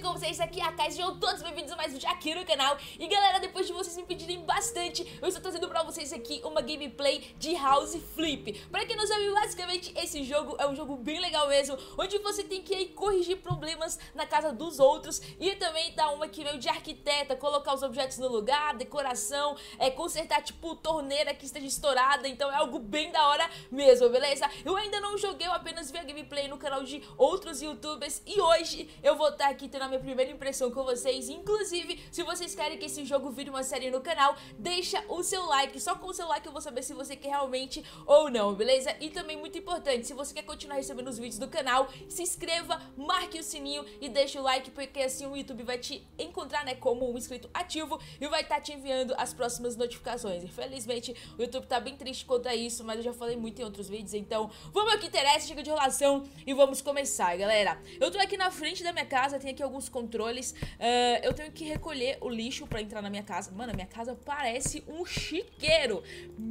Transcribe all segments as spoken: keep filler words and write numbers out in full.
com vocês, aqui é a Kai, sejam todos bem-vindos a mais um vídeo aqui no canal. E galera, depois de vocês me pedirem bastante, eu estou trazendo pra vocês aqui uma gameplay de House Flip. Pra quem não sabe, basicamente esse jogo é um jogo bem legal mesmo, onde você tem que ir corrigir problemas na casa dos outros e também dar uma aqui meio de arquiteta, colocar os objetos no lugar, decoração, é, consertar tipo torneira que esteja estourada, então é algo bem da hora mesmo, beleza? Eu ainda não joguei, eu apenas vi a gameplay no canal de outros youtubers e hoje eu vou estar aqui tendo a minha primeira impressão com vocês. Inclusive, se vocês querem que esse jogo vire uma série no canal, deixa o seu like, só com o seu like eu vou saber se você quer realmente ou não, beleza? E também muito importante, se você quer continuar recebendo os vídeos do canal, se inscreva, marque o sininho e deixa o like, porque assim o YouTube vai te encontrar, né, como um inscrito ativo e vai estar te enviando as próximas notificações. Infelizmente, o YouTube tá bem triste quanto a isso, mas eu já falei muito em outros vídeos, então vamos ao que interessa, chega de enrolação e vamos começar, galera. Eu tô aqui na frente da minha casa, tem aqui alguns controles, uh, eu tenho que recolher o lixo pra entrar na minha casa. Mano, a minha casa parece um chiqueiro,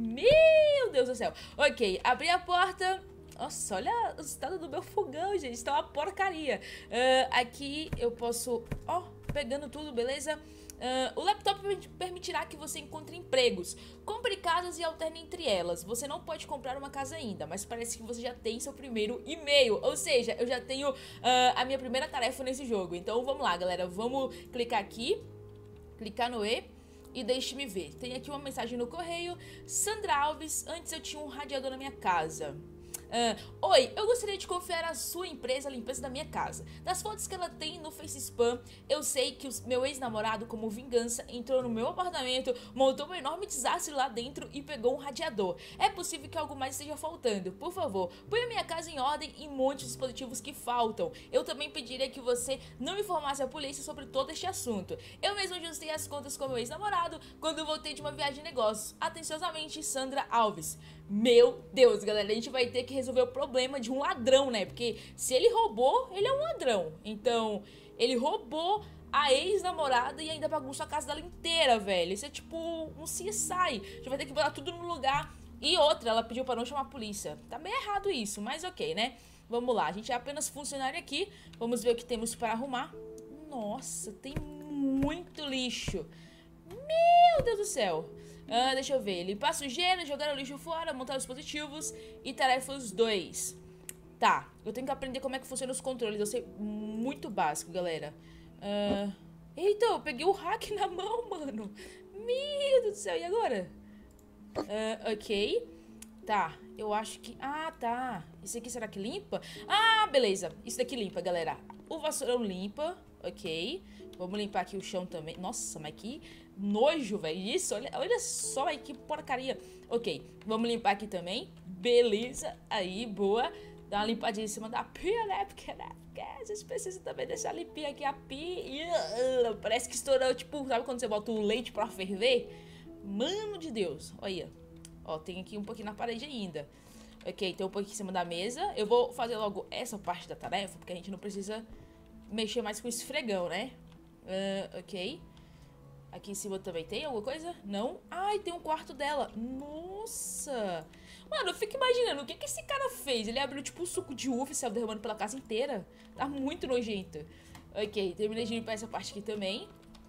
meu Deus do céu. Ok, abri a porta. Nossa, olha o estado do meu fogão, gente, está uma porcaria. uh, Aqui eu posso, ó, pegando tudo, beleza? Uh, o laptop permitirá que você encontre empregos, compre casas e alterne entre elas. Você não pode comprar uma casa ainda, mas parece que você já tem seu primeiro e-mail. Ou seja, eu já tenho uh, a minha primeira tarefa nesse jogo. Então vamos lá, galera, vamos clicar aqui, clicar no E e deixe-me ver. Tem aqui uma mensagem no correio. Sandra Alves, antes eu tinha um radiador na minha casa. Uh, Oi, eu gostaria de confiar a sua empresa a limpeza da minha casa. Das fotos que ela tem no Face Spam, eu sei que o meu ex-namorado, como vingança, entrou no meu apartamento, montou um enorme desastre lá dentro e pegou um radiador. É possível que algo mais esteja faltando. Por favor, ponha minha casa em ordem e monte os dispositivos que faltam. Eu também pediria que você não informasse a polícia sobre todo este assunto. Eu mesmo ajustei as contas com meu ex-namorado quando voltei de uma viagem de negócios. Atenciosamente, Sandra Alves. Meu Deus, galera, a gente vai ter que resolver o problema de um ladrão, né? Porque se ele roubou, ele é um ladrão. Então, ele roubou a ex-namorada e ainda bagunçou a casa dela inteira, velho. Isso é tipo um C S I. A gente vai ter que botar tudo no lugar. E outra, ela pediu pra não chamar a polícia. Tá meio errado isso, mas ok, né? Vamos lá, a gente é apenas funcionário aqui. Vamos ver o que temos para arrumar. Nossa, tem muito lixo. Meu Deus do céu. Ah, deixa eu ver, limpar sujeira, jogar o lixo fora, montar os dispositivos e tarefas dois. Tá, eu tenho que aprender como é que funcionam os controles, eu sei muito básico, galera. ah, Eita, eu peguei o hack na mão, mano. Meu Deus do céu, e agora? Ah, ok. Tá, eu acho que... Ah, tá, isso aqui será que limpa? Ah, beleza, isso daqui limpa, galera. O vassourão limpa, ok. Vamos limpar aqui o chão também. Nossa, mas que nojo, velho. Isso, olha, olha só aí que porcaria. Ok, vamos limpar aqui também. Beleza, aí, boa. Dá uma limpadinha em cima da pia, né? Porque, né? Porque a gente precisa também deixar limpinha aqui a pia. Parece que estourou, tipo, sabe quando você bota o leite pra ferver? Mano de Deus, olha. Ó, tem aqui um pouquinho na parede ainda. Ok, tem um pouquinho em cima da mesa. Eu vou fazer logo essa parte da tarefa, porque a gente não precisa mexer mais com esse fregão, né? Uh, ok. Aqui em cima também tem alguma coisa? Não? Ai, tem um quarto dela. Nossa. Mano, eu fico imaginando o que, que esse cara fez. Ele abriu tipo um suco de uva e saiu derramando pela casa inteira. Tá muito nojento. Ok, terminei de limpar essa parte aqui também.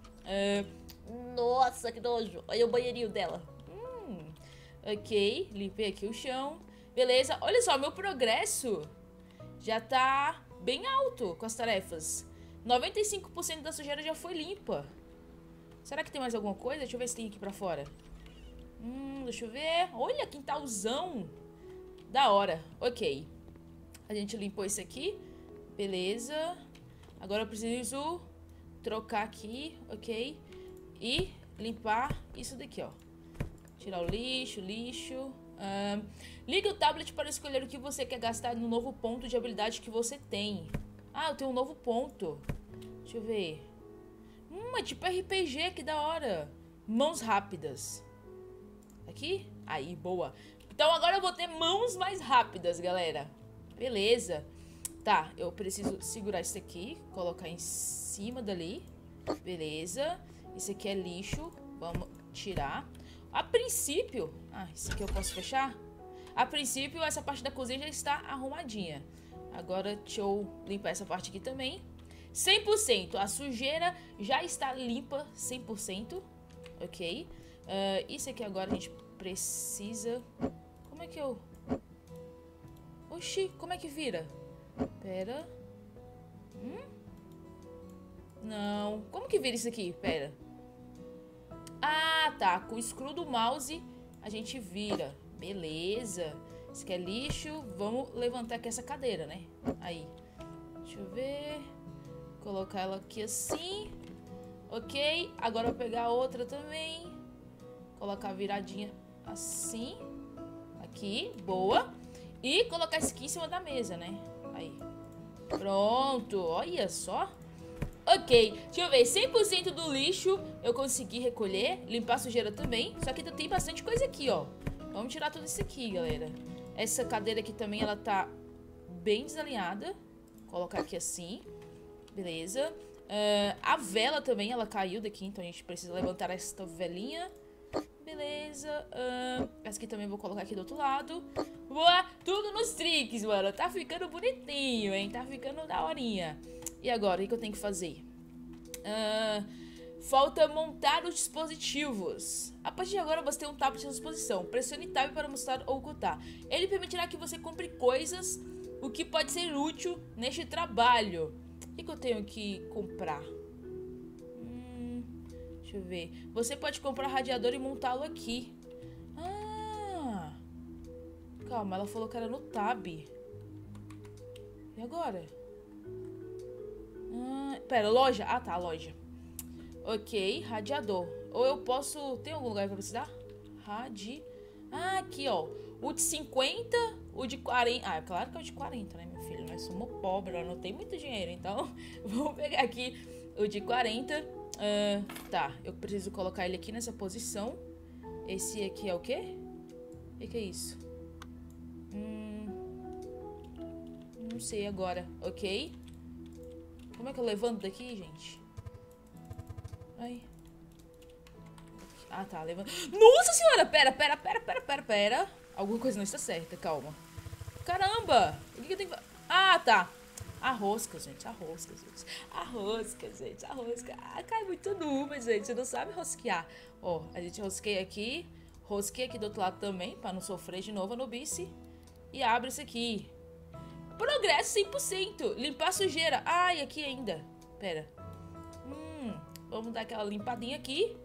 uh, Nossa, que nojo. Olha o banheirinho dela. hum, Ok, limpei aqui o chão. Beleza, olha só, meu progresso já tá bem alto com as tarefas. noventa e cinco por cento da sujeira já foi limpa. Será que tem mais alguma coisa? Deixa eu ver se tem aqui pra fora. Hum, deixa eu ver. Olha, quintalzão. Da hora. Ok. A gente limpou isso aqui. Beleza. Agora eu preciso trocar aqui, ok? E limpar isso daqui, ó. Tirar o lixo, lixo. Um, liga o tablet para escolher o que você quer gastar no novo ponto de habilidade que você tem. Ah, eu tenho um novo ponto. Deixa eu ver. Hum, é tipo R P G, que da hora. Mãos rápidas. Aqui? Aí, boa. Então agora eu vou ter mãos mais rápidas, galera. Beleza. Tá, eu preciso segurar isso aqui. Colocar em cima dali. Beleza. Isso aqui é lixo. Vamos tirar. A princípio... Ah, isso aqui eu posso fechar? A princípio, essa parte da cozinha já está arrumadinha. Agora, deixa eu limpar essa parte aqui também. cem por cento. A sujeira já está limpa cem por cento. Ok. Uh, isso aqui agora a gente precisa... Como é que eu... Oxi, como é que vira? Pera. Hum? Não. Como que vira isso aqui? Pera. Ah, tá. Com o screw do mouse a gente vira. Beleza. Isso aqui é lixo. Vamos levantar aqui essa cadeira, né? Aí. Deixa eu ver. Colocar ela aqui assim. Ok. Agora eu vou pegar a outra também. Colocar a viradinha assim. Aqui. Boa. E colocar isso aqui em cima da mesa, né? Aí. Pronto. Olha só. Ok. Deixa eu ver. cem por cento do lixo eu consegui recolher. Limpar a sujeira também. Só que ainda tem bastante coisa aqui, ó. Vamos tirar tudo isso aqui, galera. Essa cadeira aqui também, ela tá bem desalinhada. Colocar aqui assim. Beleza. Uh, a vela também, ela caiu daqui. Então a gente precisa levantar esta velinha. Beleza. Uh, essa aqui também vou colocar aqui do outro lado. Boa. Tudo nos tricks, mano. Tá ficando bonitinho, hein? Tá ficando daorinha. E agora, o que eu tenho que fazer? Uh, falta montar os dispositivos. A partir de agora você tem um tab de disposição. Pressione tab para mostrar ou ocultar. Ele permitirá que você compre coisas, o que pode ser útil neste trabalho. O que eu tenho que comprar? Hum, deixa eu ver. Você pode comprar radiador e montá-lo aqui. Ah! Calma, ela falou que era no tab. E agora? Ah, pera, loja? Ah, tá, loja. Ok, radiador. Ou eu posso... Tem algum lugar pra precisar? Radi... Ah, aqui, ó. O de cinquenta, o de quarenta... Ah, é claro que é o de quarenta, né, meu filho? Nós somos pobres, nós não tem muito dinheiro. Então, vamos pegar aqui o de quarenta. Uh, tá, eu preciso colocar ele aqui nessa posição. Esse aqui é o quê? O que, que é isso? Hum... Não sei agora. Ok. Como é que eu levanto daqui, gente? Ai. Ah, tá, levanta. Nossa senhora! Pera, pera, pera, pera, pera, pera. Alguma coisa não está certa, calma. Caramba! O que, que eu tenho que fazer? Ah, tá. A rosca, gente, a rosca, gente. A rosca, gente, a rosca. Ah, cai muito numa, gente. Você não sabe rosquear. Ó, a gente rosqueia aqui. Rosqueia aqui do outro lado também, pra não sofrer de novo a nubice. E abre isso aqui. Progresso cem por cento. Limpar a sujeira. Ai, aqui ainda. Pera. Hum, vamos dar aquela limpadinha aqui.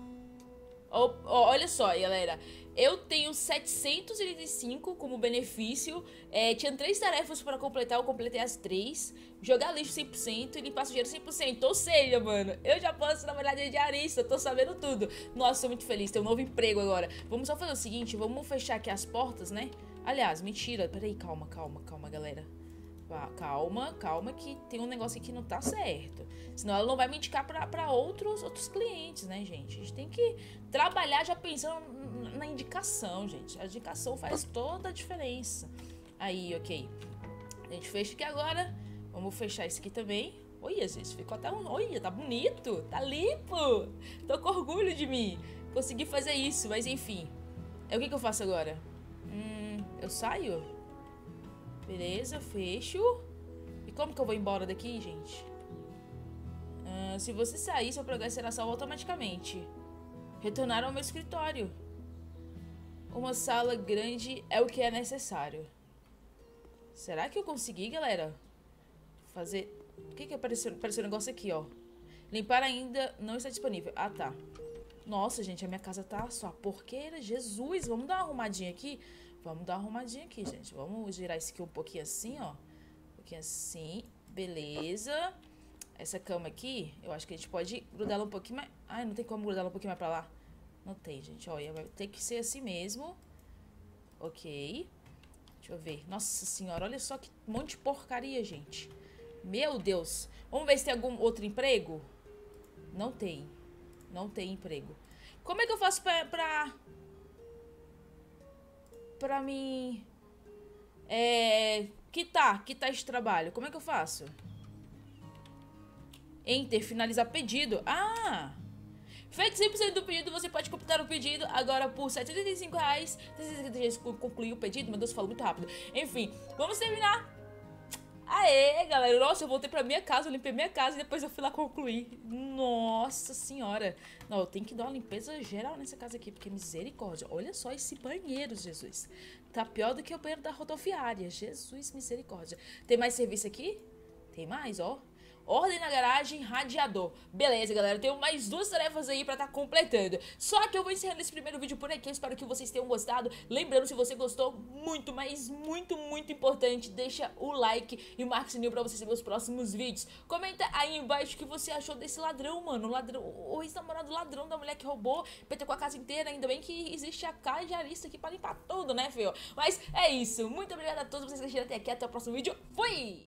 Oh, oh, olha só, galera. Eu tenho setecentos e oitenta e cinco como benefício. É, tinha três tarefas para completar. Eu completei as três. Jogar lixo cem por cento e limpar a sujeira cem por cento. Ou seja, mano, eu já posso trabalhar de diarista. Tô sabendo tudo. Nossa, tô muito feliz. Tenho um novo emprego agora. Vamos só fazer o seguinte. Vamos fechar aqui as portas, né? Aliás, mentira. Peraí, calma, calma, calma, galera. Calma, calma, que tem um negócio aqui que não tá certo. Senão ela não vai me indicar pra, pra outros, outros clientes, né, gente? A gente tem que trabalhar já pensando na indicação, gente. A indicação faz toda a diferença. Aí, ok. A gente fecha aqui agora. Vamos fechar esse aqui também. Olha, gente, ficou até um... Olha, tá bonito, tá limpo. Tô com orgulho de mim. Consegui fazer isso, mas enfim. É o que que eu faço agora? Hum, eu saio? Beleza, fecho. E como que eu vou embora daqui, gente? Uh, se você sair, seu progresso será salvo automaticamente. Retornar ao meu escritório. Uma sala grande é o que é necessário. Será que eu consegui, galera? Fazer... O que que apareceu? Apareceu um negócio aqui, ó. Limpar ainda não está disponível. Ah, tá. Nossa, gente, a minha casa tá só porqueira. Jesus, vamos dar uma arrumadinha aqui? Vamos dar uma arrumadinha aqui, gente. Vamos girar isso aqui um pouquinho assim, ó. Um pouquinho assim. Beleza. Essa cama aqui, eu acho que a gente pode grudar ela um pouquinho mais... Ai, não tem como grudar ela um pouquinho mais pra lá. Não tem, gente. Olha, vai ter que ser assim mesmo. Ok. Deixa eu ver. Nossa senhora, olha só que monte de porcaria, gente. Meu Deus. Vamos ver se tem algum outro emprego? Não tem. Não tem emprego. Como é que eu faço pra... pra... Pra mim... É... Quitar, quitar esse trabalho. Como é que eu faço? Enter, finalizar pedido. Ah! Feito cem por cento do pedido, você pode completar o pedido agora por setecentos e setenta e cinco reais. Concluir o pedido? Meu Deus, falo muito rápido. Enfim, vamos terminar. Aê, galera. Nossa, eu voltei pra minha casa, eu limpei minha casa e depois eu fui lá concluir. Nossa senhora. Não, eu tenho que dar uma limpeza geral nessa casa aqui, porque misericórdia. Olha só esse banheiro, Jesus. Tá pior do que o banheiro da rodoviária. Jesus, misericórdia. Tem mais serviço aqui? Tem mais, ó. Ordem na garagem, radiador. Beleza, galera, eu tenho mais duas tarefas aí pra estar tá completando. Só que eu vou encerrando esse primeiro vídeo por aqui. Eu espero que vocês tenham gostado. Lembrando, se você gostou, muito, mas muito, muito importante, deixa o like e marca o sininho pra você receber os próximos vídeos. Comenta aí embaixo o que você achou desse ladrão, mano. O ladrão, o ex-namorado ladrão da mulher que roubou, petecou a casa inteira. Ainda bem que existe a cajarista aqui pra limpar tudo, né, filho? Mas é isso. Muito obrigada a todos vocês que assistiram até aqui. Até o próximo vídeo. Fui!